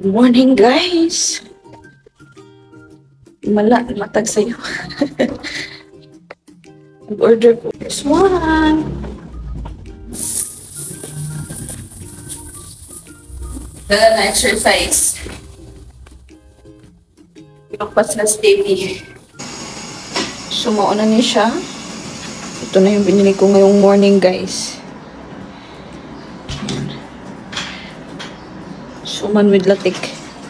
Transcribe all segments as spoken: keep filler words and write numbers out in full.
Morning, guys. Mala, matag sa'yo. Order ko this one. Dala na exercise. Pakpas na steady. Sumuo na niya siya. Ito na yung binili ko ngayong morning, guys. Suman with latik.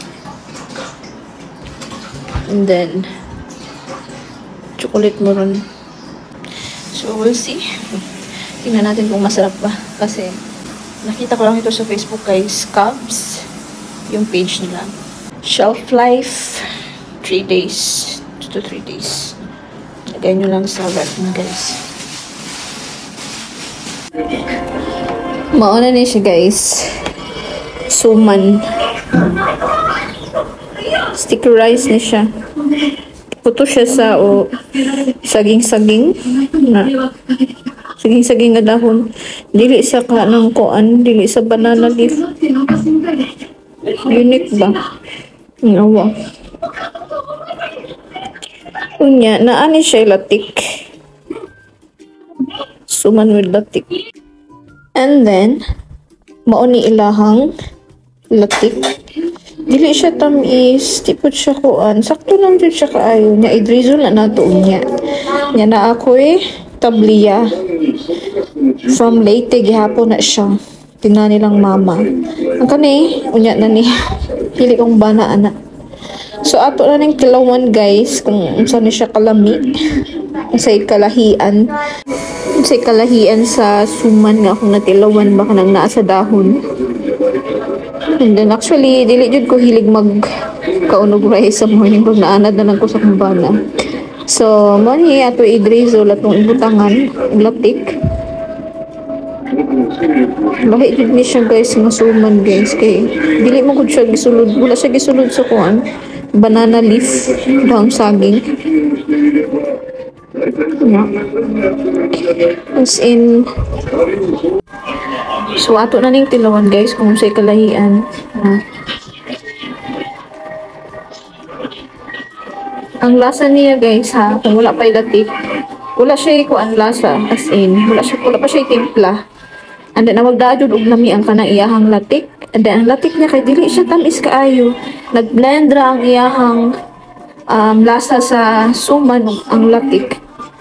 And then, chocolate maroon. So, we'll see. Tingnan natin kung masarap ba. Kasi, nakita ko lang ito sa Facebook, guys. Cubs. Yung page nila. Shelf life. three days. two to three days. Lagay nyo lang sa ref na, guys. Mauna na siya, guys. Suman. Stickerized na siya. Puto siya sa o saging-saging na saging-saging nga dahon. Dili sa kanang kuan, dili sa banana leaf. Unique ba? Ngawa. Unya, naani siya latik. Suman with latik. And then, mauni ilahang latik. Dili siya tamis, tipod siya kuan. Sakto lang din siya kaayo niya. I-drizzle na nato niya. Nya na ako eh, tabliya. From Leyte, gihapon na siya. Tingnan nilang mama. Ang kani, unya na ni. Pili kong bana, anak. So, ato na ng kilawan, guys, kung saan siya kalami. Unsay kalahian. Unsay kalahian sa suman nga kung natilawan baka nang naa sa dahon. And then, actually, dili jud ko hilig mag kaunog rice sa morning pag naanad na lang ko sa kumbana. So, mani ato i-drizzle atong ibutangan, latik. Lahi jud ni siya, guys, nga suman, guys, kay dili mo gud siya gisulod, wala siya gisulod sa kuan, banana leaf, daong saging. Yeah. As in, so, ato na ning tilawan, guys, kung sa'y kalahian. Uh, ang lasa niya, guys, ha, kung wala pa'y latik, wala siya kuan lasa, as in, wala, siya, wala pa siya timpla. And then, nawagdaadod og lami ang kanang iyahang latik. And then, ang latik niya, kay dili siya tamis kaayo. Nag-blend ra ang iyahang um, lasa sa suman, ang latik.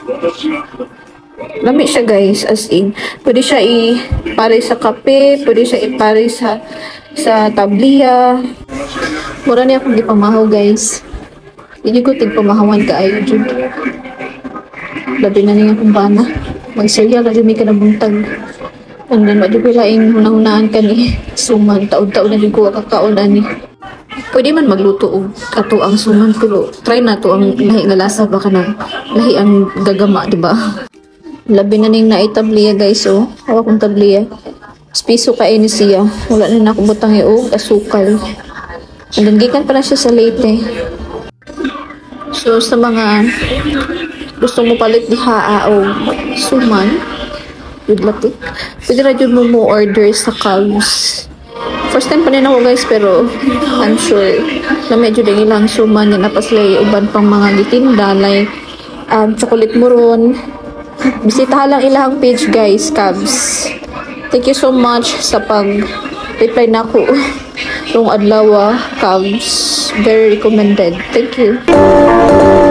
Lami siya, guys, as in. Pwede siya ipare sa kape, pwede siya ipare sa sa tabliya. Mura niya akong ipamahaw, guys. Hindi ko tigpamahawan ka ayo, Jud. Labi na niya akong bana. Mag-serial na dyan may kanabuntag. And then, wadi ko laing hunang-hunaan ka ni suman. Taon-taon na din ko kakaon ani. Pwede man magluto og ato ang suman, pero try na to ang lahi nga lasa baka na lahi ang gagama, di ba? Labi na ning naitabliya, guys, oh. Hawa kong tabliya. Spiso ka ini siya. Wala na ako butang og asukal. And then, gikan pa na siya sa Leyte. So, sa mga gusto mo palit diha o suman with latik, pwede na dyan mo mo order sa Cubs. First time pa rin ako, guys, pero I'm sure na medyo din ilang suman na napaslay uban pang mga gitinda like um, chocolate maroon. Bisitahan lang ilang page, guys, Cubs. Thank you so much sa pag-reply na ko nung adlaw, Cubs. Very recommended. Thank you.